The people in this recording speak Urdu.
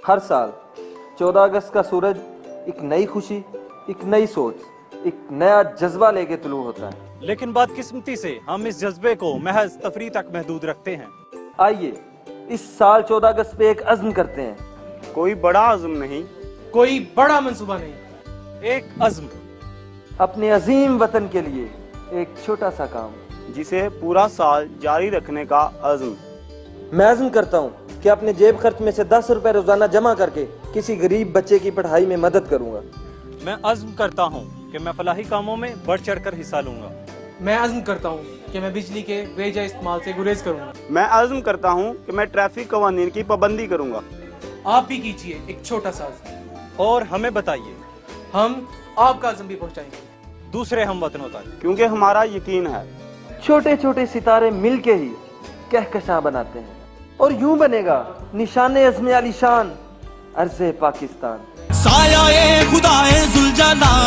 ہر سال 14 اگست کا سورج ایک نئی خوشی، ایک نئی سوچ، ایک نیا جذبہ لے کے طلوع ہوتا ہے، لیکن بدقسمتی سے ہم اس جذبے کو محض تفریح تک محدود رکھتے ہیں۔ آئیے اس سال 14 اگست پہ ایک عزم کرتے ہیں، کوئی بڑا عزم نہیں، کوئی بڑا منصوبہ نہیں، ایک عزم، اپنے عظیم وطن کے لیے ایک چھوٹا سا کام، جسے پورا سال جاری رکھنے کا عزم۔ میں عزم کرتا ہوں کہ اپنے جیب خرچ میں سے 10 روپے روزانہ جمع کر کے کسی غریب بچے کی پڑھائی میں مدد کروں گا۔ میں عزم کرتا ہوں کہ میں فلاحی کاموں میں بڑھ چڑھ کر حصہ لوں گا۔ میں عزم کرتا ہوں کہ میں بجلی کے بے جا استعمال سے گریز کروں گا۔ میں عزم کرتا ہوں کہ میں ٹریفک قوانین کی پابندی کروں گا۔ آپ بھی کیجئے ایک چھوٹا سا عزم، اور ہمیں بتائیے، ہم آپ کا عزم بھی پہنچائیں گے دوسرے ہم وطنوں تک، کیونکہ ہمارا یقین ہے چھوٹے چھوٹے ستارے مل کے ہی کہکشاں بناتے ہیں، اور یوں بنے گا نشان عزم علی شان عرض پاکستان۔ سایہ خدا ذوالجلال